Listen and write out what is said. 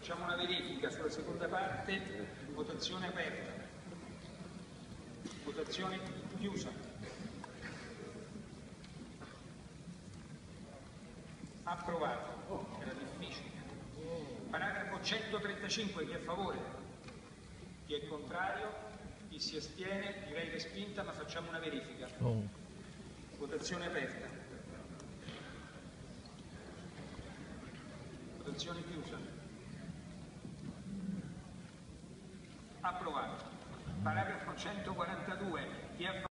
Facciamo una verifica sulla seconda parte, votazione aperta, votazione chiusa. Approvato, era difficile. Paragrafo 135, chi è a favore? Chi è contrario? Chi si astiene? Direi respinta, ma facciamo una verifica. Votazione aperta. Votazione chiusa. Approvato. Paragrafo 142, chi è a favore?